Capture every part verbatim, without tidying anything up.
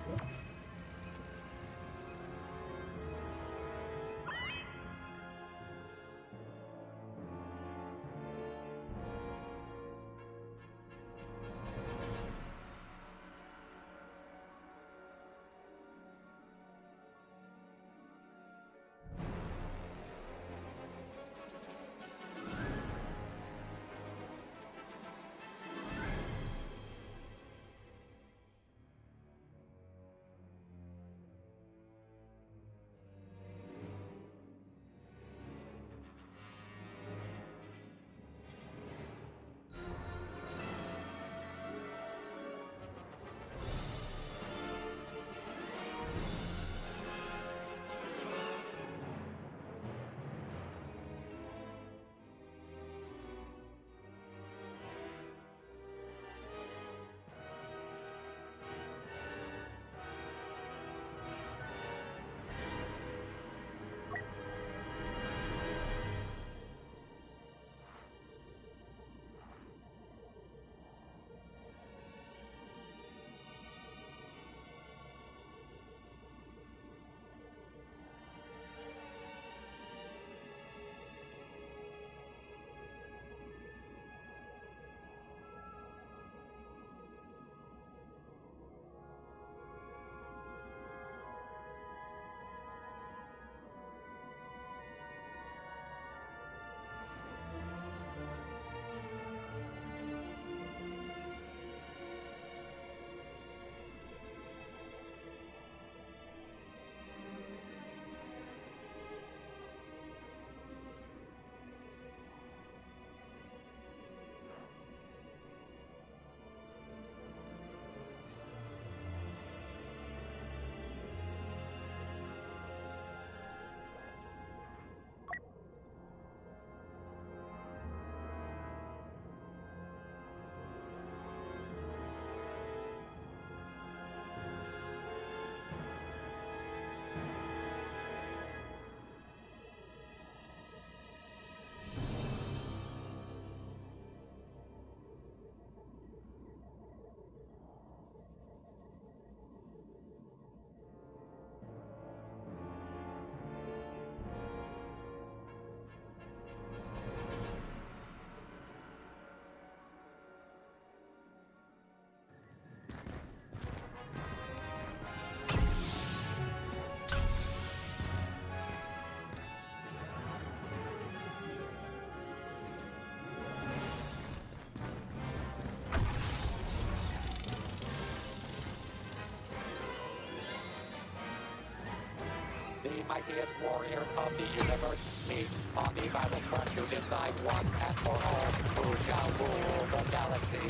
mightiest warriors of the universe meet on the battlefront to decide once and for all who shall rule the galaxy.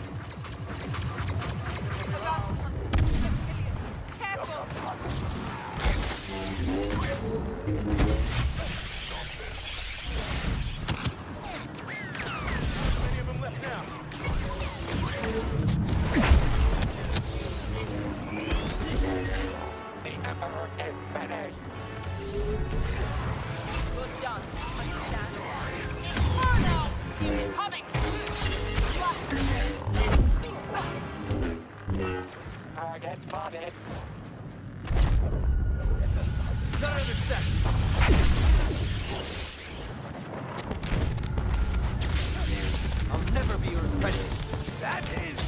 Careful! Many of them left now. The Emperor is finished! Good done. Understand? Oh no! He's coming! Target spotted! Not another step. I'll never be your apprentice. That is.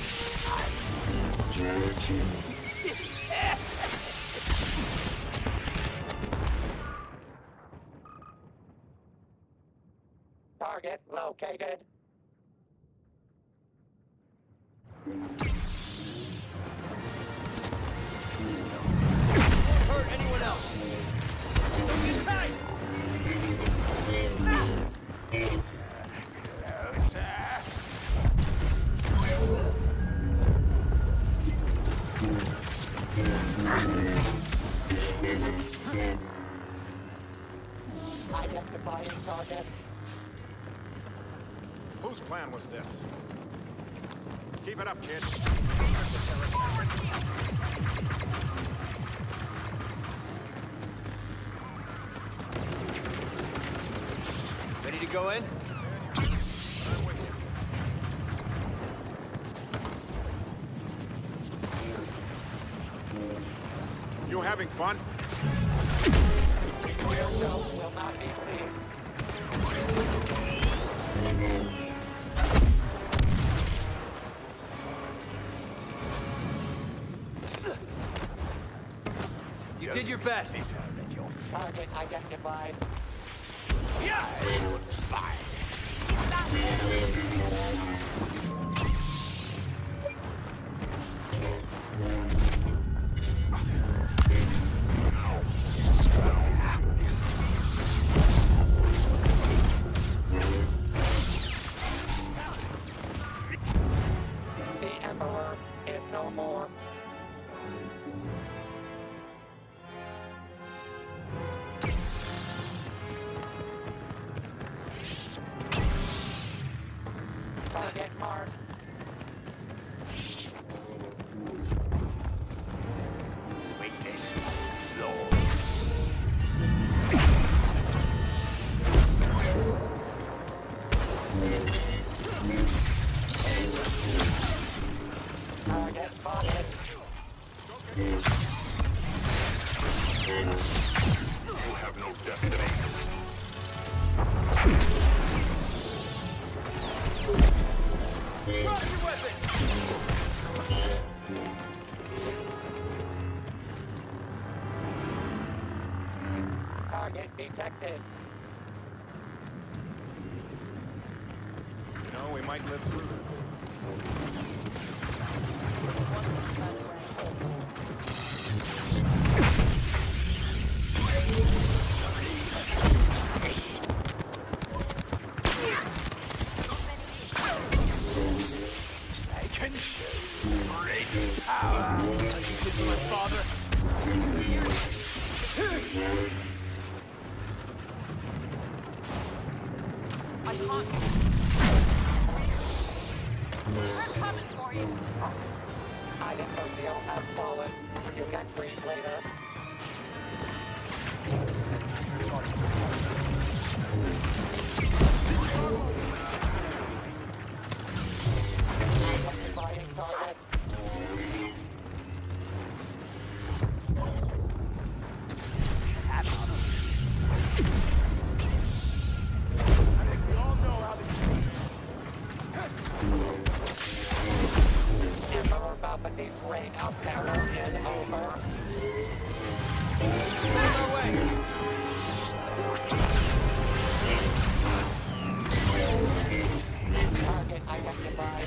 Target located! Won't hurt anyone else. Don't get tight. Identifying target. Whose plan was this? Keep it up, kid. Ready to go in? I'm with you. You having fun? Your show will not be leaked. You did your best. Target identified. The Emperor is no more. Target marked. Weakness. Low. Target spotted. You have no destiny. Drop your weapon! Target detected. You know, we might live through this. I can show you great power. Like you did to my father. I can't. We're coming for you. Identical seal has fallen. You can breathe later. Identifying target. We all know how this goes. Emperor Palpatine's reign of terror is over. No way! Target identified.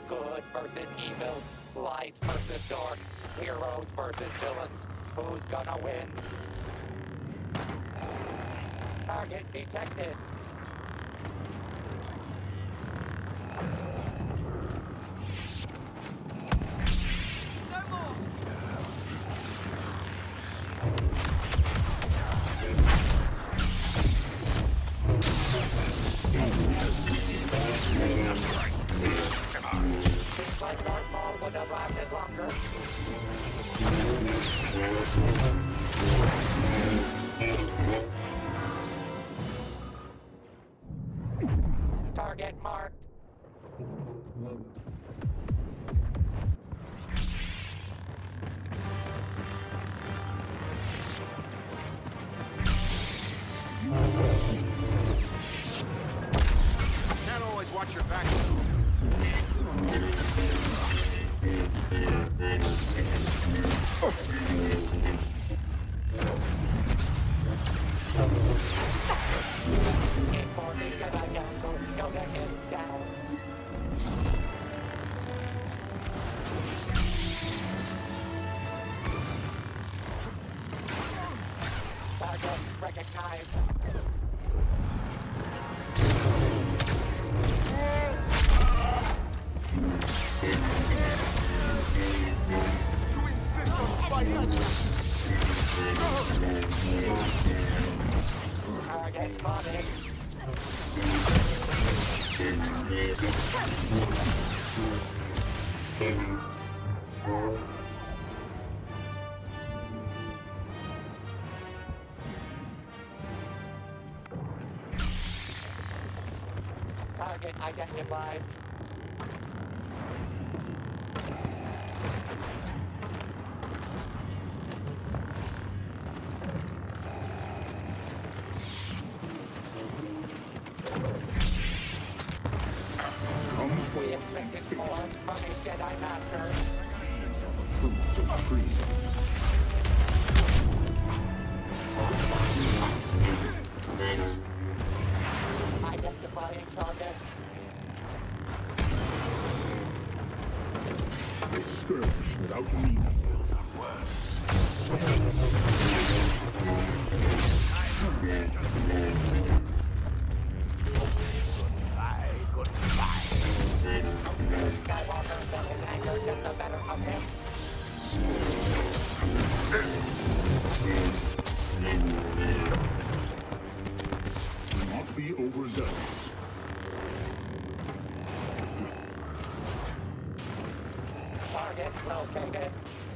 Good versus evil. Light versus dark. Heroes versus villains. Who's gonna win? Target detected. No more. Seems like Darth Maul would have lasted longer. Target marked. Can't always watch your back. Informing Jedi Council, Yoda is down. Target recognized. You insist on fighting. Target spotted. Target identified. We expected more from a Jedi Master. Fruits of treason. Identifying target. They skirmish without meaning. Skywalker let his anger get the better of him. Do not be overzealous. Target located.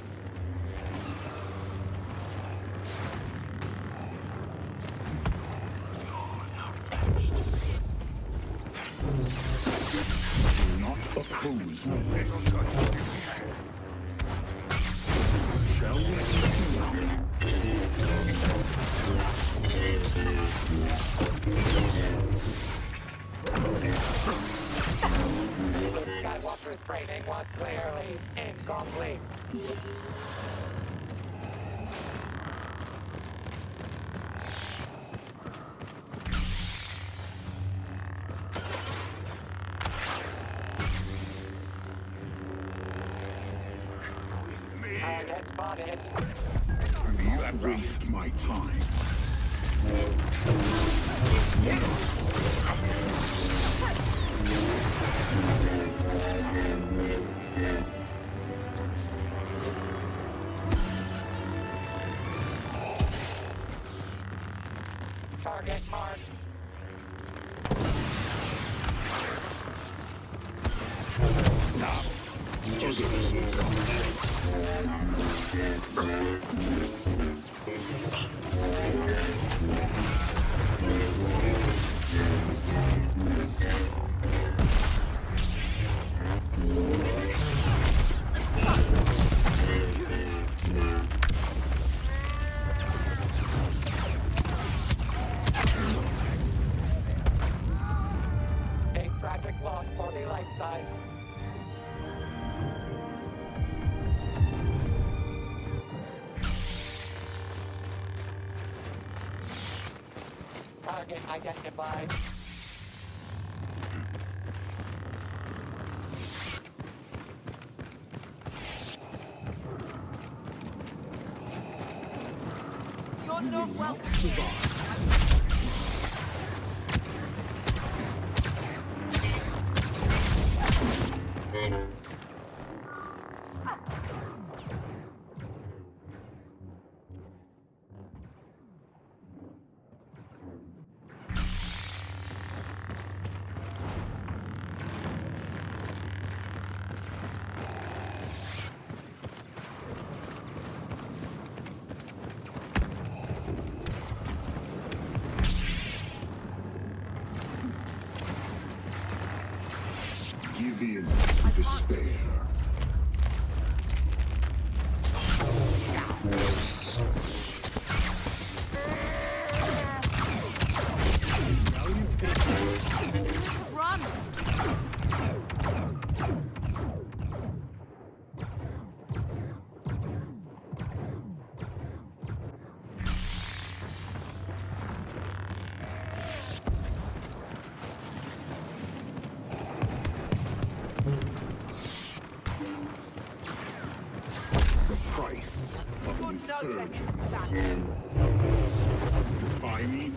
Do not oppose me. Shall we continue? Luke Skywalker's training was clearly incomplete. Target spotted. Do not waste my time. Target marked. A tragic loss for the light side. Target identified. You're You not will not welcome. survive. Give in to despair. Run! The price of No insurgence. thanks. Defy me?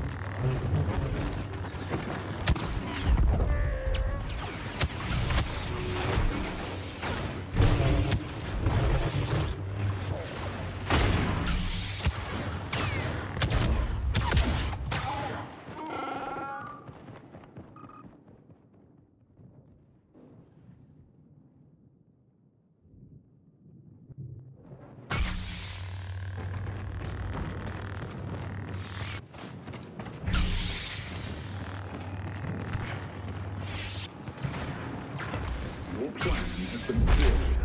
Your plan has been thwarted.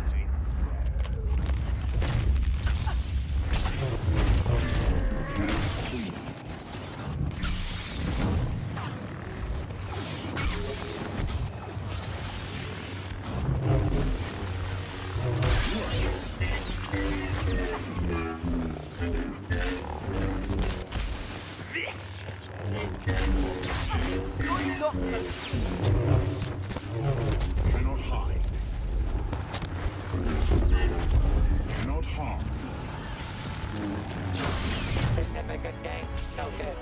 You cannot flee. This! You're not welcome. Cannot hide. Cannot harm. Significant gains noted.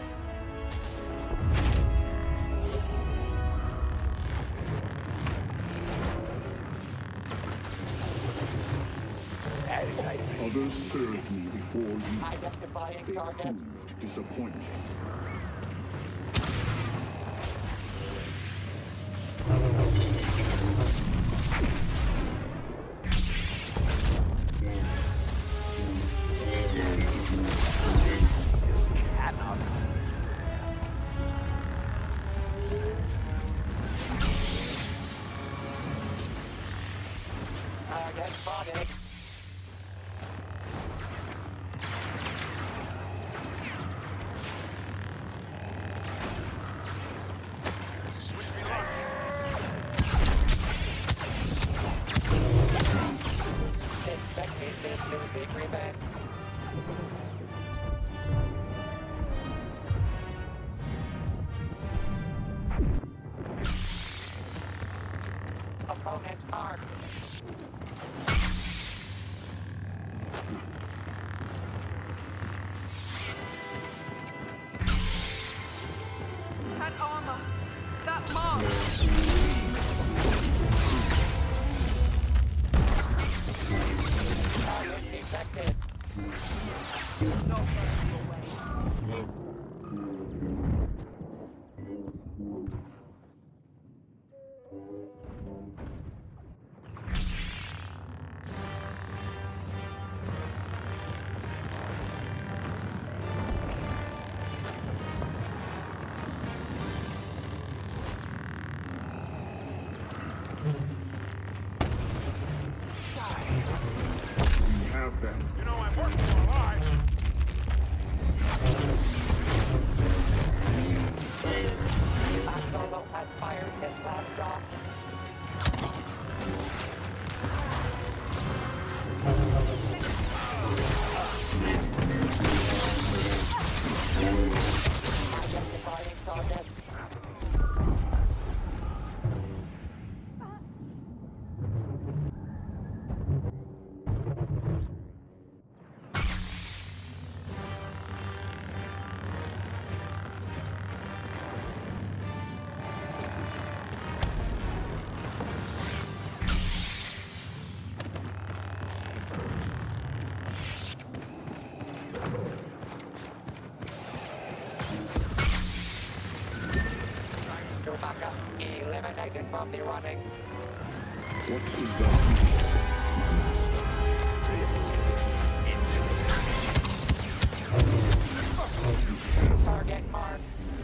As I Others served me before you. Identifying They target. proved disappointing. cannot. Target spotted. Switch me luck. Expect me soon, Lucy Prevent. Opponent armed. That armor. That mark. Target detected. Not going your way. We have them. You know I'm working for alive. Han Solo has fired his last shot. Identifying target. dissuaded from the running. What does that mean, my master? Target marked.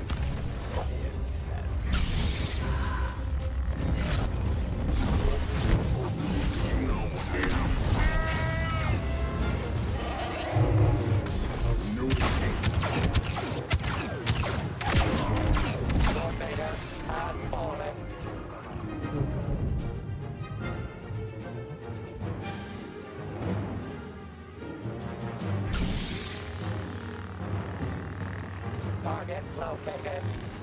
No Lord Vader has fallen. Target located.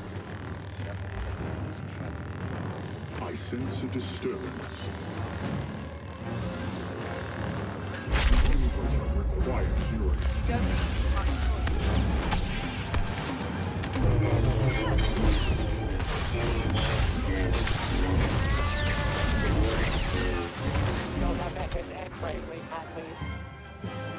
I sense a disturbance. The universe requires your Don't make much choice. Yoda Megas and bravely at least.